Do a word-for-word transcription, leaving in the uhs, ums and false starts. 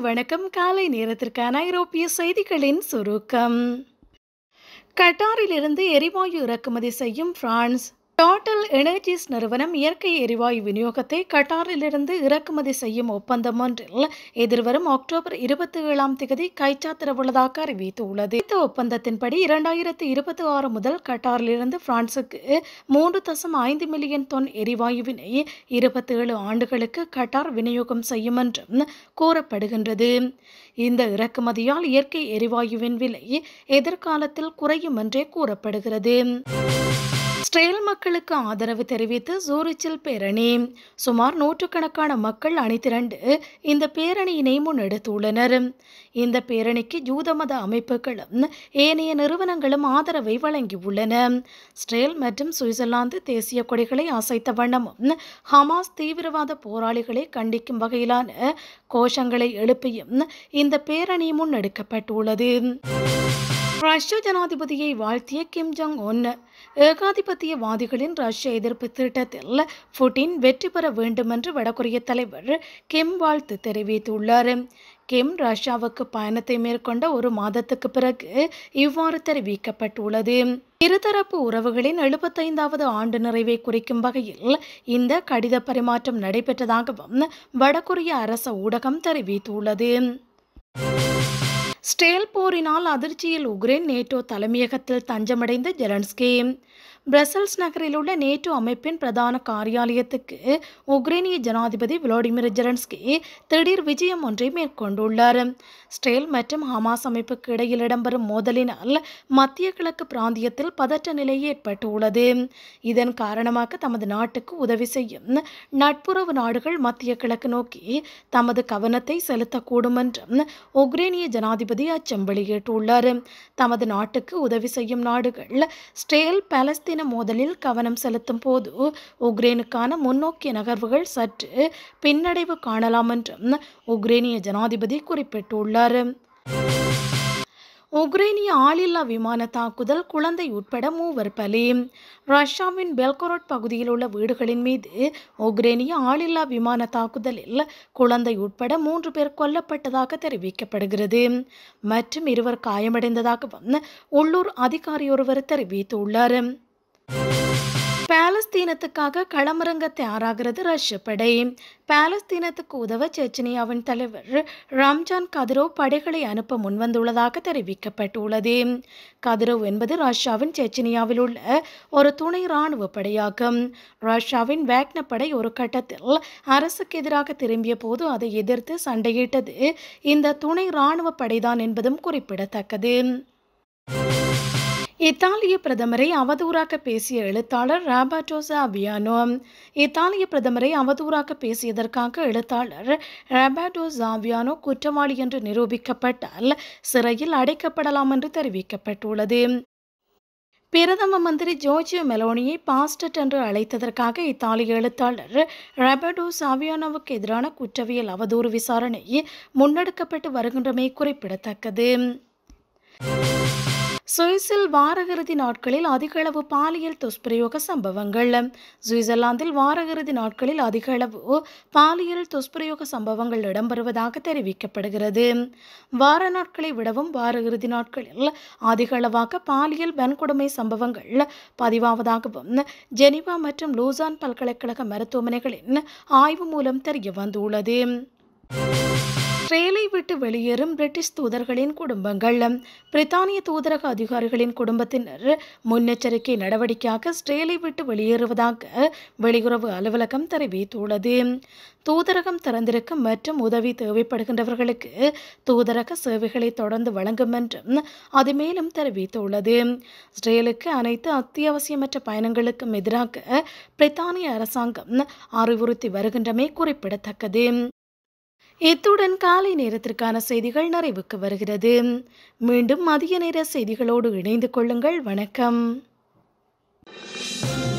வணக்கம். காலை நேரத்திற்கான ஐரோப்பிய செய்திகளின் சுருக்கம். கட்டாரிலிருந்து எரிவாயு இறக்குமதி செய்யும் பிரான்ஸ். டோட்டல் எனர்ஜிஸ் நிறுவனம் இயற்கை எரிவாயு விநியோகத்தை கட்டாரிலிருந்து இறக்குமதி செய்யும் ஒப்பந்தம் ஒன்றில் எதிர்வரும் அக்டோபர் இருபத்தி ஏழாம் தேதி கைச்சாத்திடவுள்ளதாக அறிவித்துள்ளது. இந்த ஒப்பந்தத்தின்படி இரண்டாயிரத்தி இருபத்தி ஆறு முதல் கட்டாரிலிருந்து பிரான்சுக்கு மூன்று தசம் ஐந்து மில்லியன் தொன் எரிவாயுவினை இருபத்தி ஏழு ஆண்டுகளுக்கு கட்டார் விநியோகம் செய்யும் என்றும் கூறப்படுகின்றது. இந்த இறக்குமதியால் இயற்கை எரிவாயுவின் விலை எதிர்காலத்தில் குறையும் என்றே கூறப்படுகிறது. இஸ்ரேல் மக்களுக்கு ஆதரவு தெரிவித்து சூரிச்சில் பேரணி. சுமார் நூற்றுக்கணக்கான மக்கள் அணிதிரண்டு இந்த பேரணியினை முன்னெடுத்துள்ளனர். இந்த பேரணிக்கு யூத மத அமைப்புகளும் ஏனைய நிறுவனங்களும் ஆதரவை வழங்கியுள்ளன. இஸ்ரேல் மற்றும் சுவிட்சர்லாந்து தேசிய கொடிகளை அசைத்த வண்ணமும் ஹமாஸ் தீவிரவாத போராளிகளை கண்டிக்கும் வகையிலான கோஷங்களை எழுப்பியும் இந்த பேரணி முன்னெடுக்கப்பட்டுள்ளது. ரஷ்ய ஜனாதிபதியை வாழ்த்திய கிம் ஜாங் உன். ஏகாதிபத்தியவாதிகளின் ரஷ்ய எதிர்ப்பு திட்டத்தில் புட்டின் வெற்றி பெற வேண்டும் என்று வடகொரிய தலைவர் கிம் வாழ்த்து தெரிவித்துள்ளார். கிம் ரஷ்யாவுக்கு பயணத்தை மேற்கொண்ட ஒரு மாதத்துக்கு பிறகு இவ்வாறு தெரிவிக்கப்பட்டுள்ளது. இருதரப்பு உறவுகளின் எழுபத்தைந்தாவது ஆண்டு நிறைவை குறிக்கும் வகையில் இந்த கடித பரிமாற்றம் நடைபெற்றதாகவும் வடகொரிய அரச ஊடகம் தெரிவித்துள்ளது. இஸ்ரேல் போரினால் அதிர்ச்சியில் உக்ரைன் நேட்டோ தலைமையகத்தில் தஞ்சமடைந்த ஜெலன்ஸ்கி. பிரசல்ஸ் நகரில் உள்ள நேட்டோ அமைப்பின் பிரதான காரியாலயத்துக்கு உக்ரைனிய ஜனாதிபதி விளாடிமிர் ஜெலன்ஸ்கி திடீர் விஜயம் ஒன்றை மேற்கொண்டுள்ளார். இஸ்ரேல் மற்றும் ஹமாஸ் அமைப்புக்கு இடையில் இடம்பெறும் மோதலினால் மத்திய கிழக்கு பிராந்தியத்தில் பதற்ற நிலை ஏற்பட்டுள்ளது. இதன் காரணமாக தமது நாட்டுக்கு உதவி செய்யும் நட்புறவு நாடுகள் மத்திய கிழக்கு நோக்கி தமது கவனத்தை செலுத்தக்கூடும் என்றும் உக்ரைனிய ஜனாதிபதி அச்சம் வெளியிட்டுள்ளார். தமது நாட்டுக்கு உதவி செய்யும் நாடுகள் இஸ்ரேல் பாலஸ்தீன மோதலில் கவனம் செலுத்தும் போது உக்ரைனுக்கான முன்னோக்கிய நகர்வுகள் சற்று பின்னடைவு காணலாம் என்றும் உக்ரைனிய ஜனாதிபதி குறிப்பிட்டுள்ளார். உக்ரைனிய ஆளில்லா விமான தாக்குதல், குழந்தை உட்பட மூவர் பலி. ரஷ்யாவின் பெல்கோரோட் பகுதியில் உள்ள வீடுகளின் மீது உக்ரைனிய ஆளில்லா விமான தாக்குதலில் குழந்தை உட்பட மூன்று பேர் கொல்லப்பட்டதாக தெரிவிக்கப்படுகிறது மற்றும் இருவர் காயமடைந்ததாகவும் உள்ளூர் அதிகாரியொருவர் தெரிவித்துள்ளார். பாலஸ்தீனத்துக்காக களமிறங்க தயாராகிறது ரஷ்ய படை. பாலஸ்தீனத்துக்கு உதவ செச்னியாவின் தலைவர் ரம்ஜான் கதிரோவ் படைகளை அனுப்ப முன்வந்துள்ளதாக தெரிவிக்கப்பட்டுள்ளது. கதிரோவ் என்பது ரஷ்யாவின் செச்னியாவில் உள்ள ஒரு துணை இராணுவ படையாகும். ரஷ்யாவின் வேக்னர் படை ஒரு கட்டத்தில் அரசுக்கு எதிராக திரும்பிய போது அதை எதிர்த்து சண்டையிட்டது இந்த துணை இராணுவ படைதான் என்பதும் குறிப்பிடத்தக்கது. இத்தாலிய பிரதமரை அவதூறாக பேசிய எழுத்தாளர் ராபர்டோ சாவியானோ. இத்தாலிய பிரதமரை அவதூறாக பேசியதற்காக எழுத்தாளர் ராபர்டோ சாவியானோ குற்றவாளி என்று நிரூபிக்கப்பட்டால் சிறையில் அடைக்கப்படலாம் என்று தெரிவிக்கப்பட்டுள்ளது. பிரதம மந்திரி ஜோர்ஜியோ மெலோனியை பாஸ்டட் என்று அழைத்ததற்காக இத்தாலிய எழுத்தாளர் ராபர்டோ சாவியானோவுக்கு எதிரான குற்றவியல் அவதூறு விசாரணை முன்னெடுக்கப்பட்டு வருகின்றமை குறிப்பிடத்தக்கது. சுவிஸில் வார இறுதி நாட்களில் அதிகளவு பாலியல் துஷ்பிரயோக சம்பவங்கள். சுவிட்சர்லாந்தில் வார இறுதி நாட்களில் அதிகளவு பாலியல் துஷ்பிரயோக சம்பவங்கள் இடம்பெறுவதாக தெரிவிக்கப்படுகிறது. வார நாட்களை விடவும் வார இறுதி நாட்களில் அதிகளவாக பாலியல் வன்கொடுமை சம்பவங்கள் பதிவாவதாகவும் ஜெனீவா மற்றும் லூசான் பல்கலைக்கழக மருத்துவமனைகளின் ஆய்வு மூலம் தெரிய வந்துள்ளது. இஸ்ரேலை விட்டு வெளியேறும் பிரிட்டிஷ் தூதர்களின் குடும்பங்கள். பிரித்தானிய தூதரக அதிகாரிகளின் குடும்பத்தினர் முன்னெச்சரிக்கை நடவடிக்கையாக இஸ்ரேலை விட்டு வெளியேறுவதாக வெளியுறவு அலுவலகம் தெரிவித்துள்ளது. தூதரகம் திறந்திருக்கும் மற்றும் உதவி தேவைப்படுகின்றவர்களுக்கு தூதரக சேவைகளை தொடர்ந்து வழங்கும் என்றும் அது மேலும் தெரிவித்துள்ளது. இஸ்ரேலுக்கு அனைத்து அத்தியாவசியமற்ற பயணங்களுக்கும் எதிராக பிரித்தானிய அரசாங்கம் அறிவுறுத்தி வருகின்றமை குறிப்பிடத்தக்கது. இத்துடன் காலை நேரத்திற்கான செய்திகள் நிறைவுக்கு வருகிறது. மீண்டும் மதிய நேர செய்திகளோடு இணைந்து கொள்ளுங்கள். வணக்கம்.